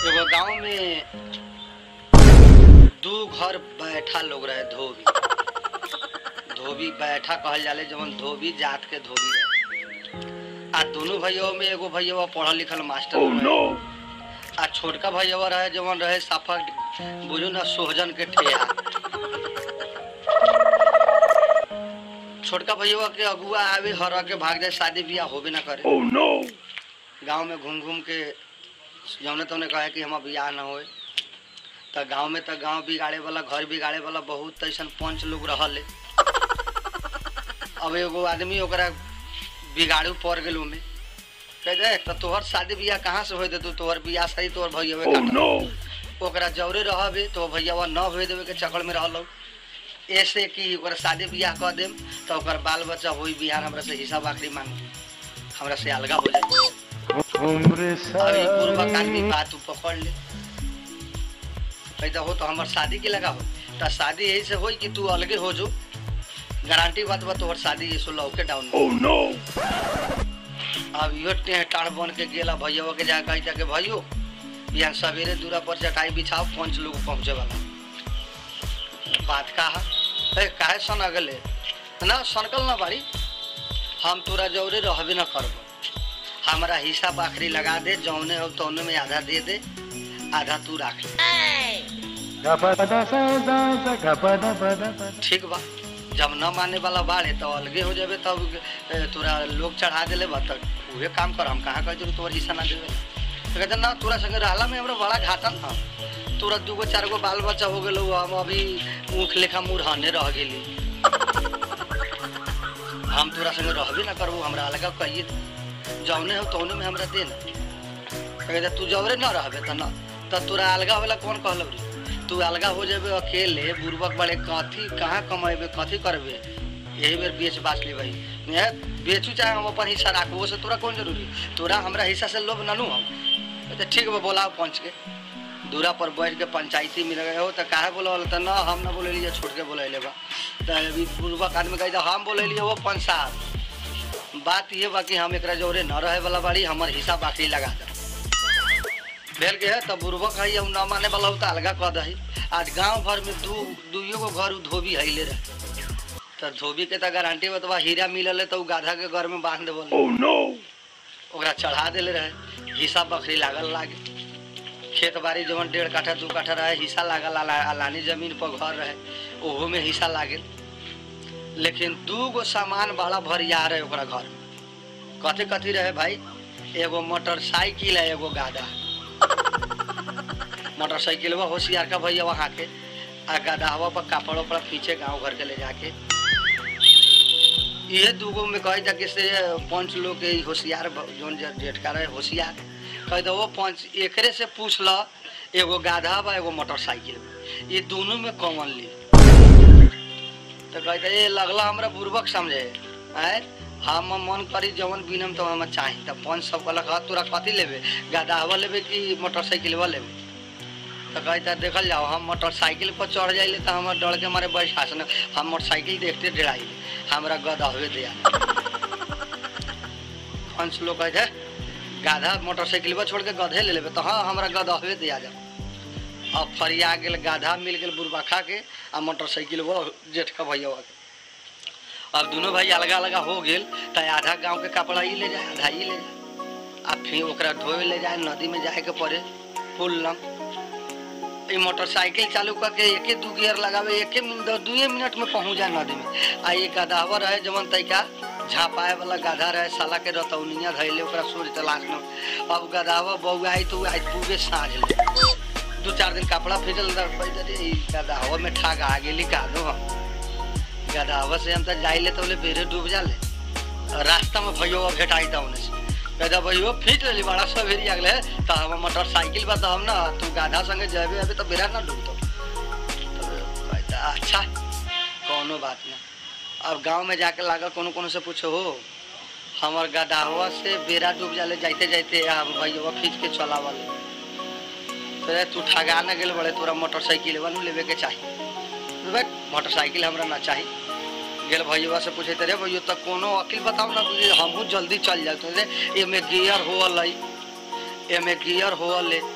एगो गांव में दू घर बैठा लोग रहे। धोबी बैठा कहल जाले, जवन धोबी जात के धोबी रहे। आ दोनों भैया में एगो भैया पढ़ल लिखल मास्टर रहे। आ छोटका भैया रहे जवन रहे साफा बुझू ना सोहजन के ठेहा। छोटका भैया के अगुआ आवे हरा के भाग जाए, शादी बियाह होबे ना करे। गांव में घूम घूम के जौने तौने कहे कि हम बियाह ना होए। तो गांव में तो गांव बिगाड़े वाला, घर बिगाड़े वाला बहुत ऐसा पंच लोग रहले। अब एगो आदमी ओकरा बिगाड़ू पड़ गेल में कह दे तो तोहर शादी बियाह कहाँ से होए दे, तू तोहर बियाह सही तोहर भैया ओकरा जौरे रहबे तो भैया न होए देवे के चक्कर में रहलो। ऐसे कि ओकरा शादी बियाह कर देम तो ओकर बाल बच्चा होई बिहार हमरा से हिसाब आखिरी मांग हमरा से अलगा हो जाए। अरे पूर्वक आदमी बात तू पकड़ ले पैदा हो तो हमार शादी के लगा हो तो शादी यही से हो कि तू अलगे हो जो गारंटी बात बा तोहर शादी ये लौके डाउन। अब यो टाड़ बन के गेला भैया के जाके भाइयों यहाँ सवेरे दूरा पर चटाई बिछाओ, 5 लोग पहुँचे वाला बात कहा काहे सन अगले ना सनकल ना बाड़ी। हम तोरा जौरे रहबे न करबो, हमारा हिस्सा आखिरी लगा दे, जौने हो तौने में आधा दे दे, आधा तू रख ले। ठीक बा, जब न माने वाला बाढ़े तो अलगे हो जाबे, तब तोरा लोग चढ़ा देले बा तक उहे काम कर। हम कहाँ कह तोर हिस्सा ना देवे तो कहते ना तोरा संगे रहला में हमरा बड़ा घाटा था। तोरा 2-4 गो बाल बच्चा हो गेलो, हम अभी ऊख लेखा मुरहने रह गेली। हम तोरा संगे रहबे ना करबो, हमरा अलगा कहिए जौने हो तौने में हमरा दे ना। कहते तू जौरे न रहबे त ना त तोरा अलगा होला कौन कहलो रे। तू अलगा हो जाबे अकेले बुर्बक बड़े कथी कहाँ कमाइबे कथी करबे। यही बेर बेच बाच ले भाई, बेचू चाहे हम अपन हिस्सा राखबो से तोरा कौन जरूरी। तोरा हमरा हिस्सा से लोभ ननू हम। कहते ठीक बा बोलाओ पंच के। दूरा पर बैठ के पंचायती मिल गए हो तो काहे बोलल त ना हम ना बोले लिए, छोड़ के बोले बा तो अभी बुर्बक आदमी कह हम बोले लिए वो पंच साहब। बात ये बा कि हम एक जौरे न रहे वाला बाड़ी, हमार हिस्सा बाकी लगा दे भेल के है तब बुर्बक है हम न माने वाला हो तो अलगा कह दही। आज गांव भर में दुइयो गो घर धोबी हैले रहे तो धोबी के तो गारंटी बतवा हीरा मिलल है तो गाधा के घर में बांध देवल ओकरा चढ़ा देले रहे। हिस्सा बकरी लागल लागे, खेत बाड़ी जवन 1.5 काठा 2 काठा रहे हिस्सा लागल, अलानी जमीन पर घर रहे ओहो में हिस्सा लागल। लेकिन 2 गो सामान बड़ा भरिया रहे ओकरा घर में। कथी कथी रहे भाई, एगो मोटरसाइकिल है, एगो गाधा। मोटरसाइकिल होशियार का भैया वहाँ के आ गदावा पर कपड़ों पर पीछे गांव घर के ले जाके ये 2 गो में कह जाके से 5 लोग के होशियार जोन जेठका रहे होशियार कह दो वो 5 एकरे से पूछ ल एगो गाधा बा एगो मोटरसाइकिल ये दोनों में कौन ली। तो कहते ये लगला हमरा बुर्बक समझे है। हम मन करी जवन बिनम तो हम चाही तब 5 सब कहलक तोरा कथी लेबे, गाधावा लेबे कि मोटरसाइकिलवा लेबे। तो कहता देखल जाओ हम मोटरसाइकिल पर चढ़ जाइले तो हमारे डर के मारे बड़ी शासन हम मोटरसाइकिल देखते डराइले, हमरा गधावे दिया। 5 लोग कहते गाधा मोटरसाइकिल पर छोड़ के गधे ले लेबे तो हाँ हमरा गधावे दिया जाओ। अब फरिया गेल, गाधा मिल गेल बुरबखा के आ मोटरसाइकिल वो जेठ का भैया के। अब दोनों भाई अलगा अलगा हो गेल तो आधा गांव के कपड़ा ही ले जाए आधा ही ले जाए। आ फिर ओकरा धोए ले जाए, नदी में जाए के पड़े पुल लंग। मोटरसाइकिल चालू करके 1-2 गियर लगावे 2 मिनट में पहुंच जाए नदी में। आ ये गधावा रहे जवन तैका झापाए वाला गाधा रहे साला के रतौनिया धैले ओकरा सूर्य तलाश में। अब गधावा बउआई तो आज पूरे साँझ ले 2-4 दिन कपड़ा फिजल गधावा में ठाक आ गेली का दो हम गधावा से हम तो जाइले तो बेरे डूब जाले। रास्ता में भैया भेटाई था उन्हें कहता भैया फिट रही बड़ा सवेरी अगले तो हम मोटरसाइकिल बा तो हम ना तू गाधा संगे जाबे अभी तो बेरा ना डूबतो। तो कहता अच्छा कोनो बात ना। अब गांव में जाके लागा कोनो से पूछो हो हमार गधावा से बेरा डूब जाले जाते जाते भैया खींच के चला वाले तो तू ठगा ना गेल बड़े तोरा मोटरसाइकिल वन लेवे के चाहिए। मोटरसाइकिल हमरा ना चाहिए। गेल भैया से पूछे रे भैया तो कोनो अकिल बताओ ना हमहू जल्दी चल जाते एमे गियर होल एमे गियर होल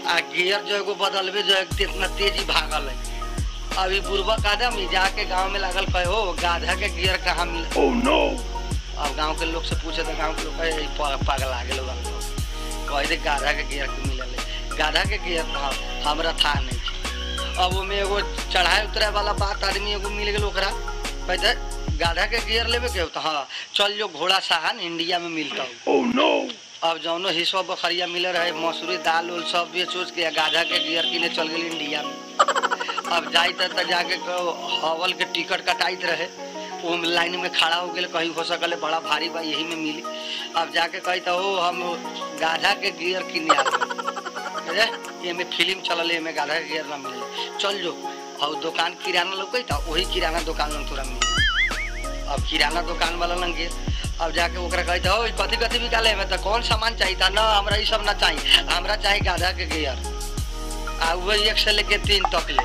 आ गियर जो एगो बदलबे जो इतना तेजी भागल है। अभी बुर्बक आदमी जाके गांव में लागल कहे हो गाधा के गियर कहाँ मिले। Oh no! अब गांव के लोग से पूछे तो गांव के लोग कहे पागल आ गए कहे दे गाधा के गियर के मिलल है। गाधा के गियर हमरा था नहीं। अब वो में एगो चढ़ाए उतरे वाला बात आदमी एगो मिल गए ओकरा कहते गाधा के गियर लेवे के होता। हाँ चल जो घोड़ा साहन इंडिया में मिलता हो। Oh no! अब जौनो हिस्सा बखरिया मिल रहे मसूरी दाल उल सब बेच उच के गाधा के गियर किने चल गई इंडिया में। अब जाई तो जाके हवल के टिकट कटाइत रहे वो लाइन में खड़ा हो गए कहीं हो सकल बड़ा भारी बा यही में मिली। अब जाके कही तो हो हम गाधा के गियर किने आ ये में फिल्म चलल में गाधा के गियर ना मिले चल जो और दुकान किराना लोग था वही किराना दुकान में तोरा मिले। अब किराना दुकान वाला लंग गए। अब जाके ओकरा कहते हो कथी कथी निकाले में तो कौन सामान चाहिए था ना हमरा ये सब ना चाहिए हमरा चाहिए गाधा के गियर आ वही 1 से लेके 3 तक ले।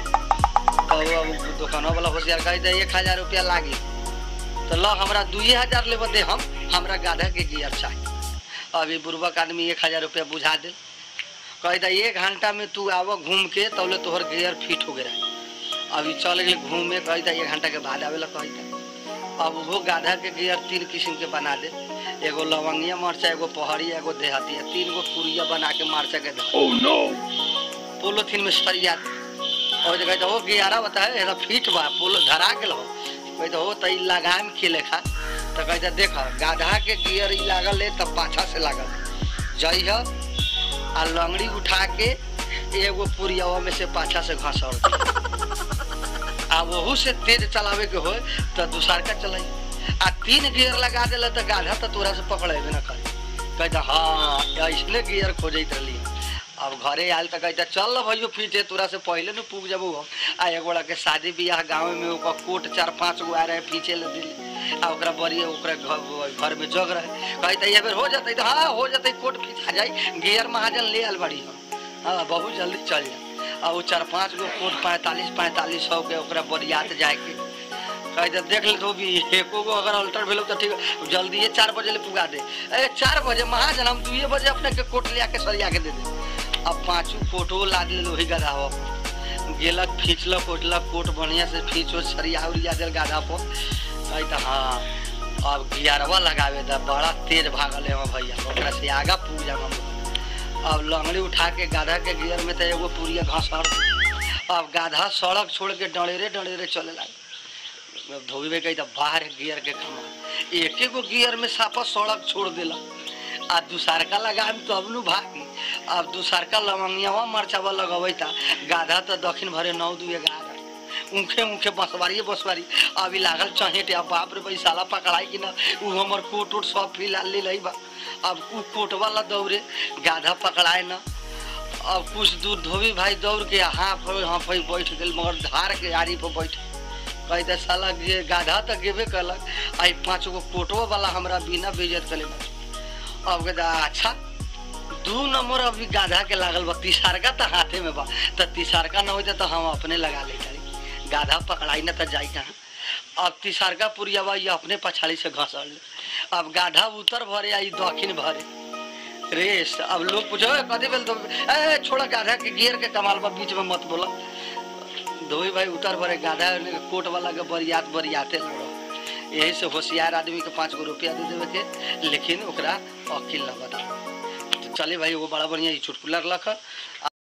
तो दुकानों वाला होशियार कहते 1000 रुपया लागी तो ला हमरा 2000 लेब दे हम हमरा गाधा के गियर चाहिए। अभी बुर्बक आदमी 1000 रुपया बुझा दे कहता 1 घंटा में तू आव घूम के तौले तोहर गियर फिट हो गया। अभी चल गए घूमे कहता 1 घंटा के बाद आवेला कहता। अब वो गाधा के गियर 3 किस्म के बना दे एगो लवंगिया मरचा एगो पहाड़ी एगो देहाती 3 गो पुरिया बना के मरचा के दे। Oh no! पोलोथीन में सरिया और कहते हो गियारा बता है फिट बा पोलो धरा के लो कहते हो तो लगाम खेले खा तो कहते देख गाधा के गियर लागल है तब पाछा से लागल जई है आ लंगड़ी उठा के एगो पुरियावा में से पाछा से घसड़ आ वहू से तेज चलावे के हो तो दूसर का चलाई आ 3 गियर लगा दिल तो गाधा तो तोरा से पकड़ेबे न करे कहता हाँ ऐसने गियर खोजत रही। अब घरे आयल तो कहता चल भैया पीछे तोरा से पहले न पूग जब आ एगोड़ा के शादी ब्याह गाँव में ओकर कोट 4-5 गो आ रहे पीछे ले दिल आ ओकरा बड़ी ओकरा घर में जग रहे कहता ये बेर हो जाते तो हाँ हो जाते कोट खींचा जाए गियर महाजन ले आल बड़ी हाँ बहुत जल्दी चल जाए। और वो 4-5 गो कोट 4500 के ओकरा बरियात जाए के कहते देख ले तो भी एको गो अगर अल्टर भेलो तो ठीक जल्दी 4 बजे ले पुगा दे 4 बजे महाजन हम 2 बजे अपने के कोट लिया के सरिया के दे दे। अब 5 कोटो लाद ले वही गधा गेलक खींचलक उठलक कोट बढ़िया से खींचो सरिया उरिया दिल गाधा पर कहता हाँ अब गियरवा लगावे था बड़ा तेज भागल है भैया ओकरा से आगा पूग जा। अब लंगड़ी उठा के गाधा के गियर में तो एगो पुरिया घसड़ अब गाधा सड़क छोड़ के डरेरे चले लगे। धोबी में कही बाहर गियर के कमा एक गो गियर में साफा सड़क छोड़ दिला आ दूसरका लगाम तब नु भागी। अब दूसरका लवंगियावा मरचावा लगवैता गाधा तो दक्षिण भरे 9-2-11 ऊखे बसवारी अभी लागल चहेटे अब बाप रे भाई साला पकड़ाई कि ना उ हमर कोट उट सब फिला ले लई बा। अब उ कोट वाला दौड़े गाधा पकड़ाए ना। अब कुछ दूर धोबी भाई दौड़ के हाँ बैठ गए मगर धार के आरी पर बैठ कहते साला गाधा तो गेबे कलक आई 5 गो कोटवा वाला हमरा बिना बेइज्जत कले। अब कहता अच्छा 2 नंबर अभी गाधा के लागल बा तीसरका तो हाथे में बा तो तीसरका न होता तो हम अपने लगा ले गाधा पकड़ाई न तो जाई कहाँ। अब तीसरका पुरियावा ये अपने पछाड़ी से घसड़ ले। अब गाधा उत्तर भरे आई दक्षिण भरे रेस। अब लोग पूछो कथी बेल तो छोड़ा गाधा के गियर के कमाल बा बीच में मत बोला। धोई भाई उत्तर भरे गाधा कोट वाला के बरियाते लड़ो यही से होशियार आदमी के 5 गो रुपया दे देवे के लेकिन ओकरा अकिल न बता। तो चले भाई वो बड़ा बढ़िया चुटकुला रख।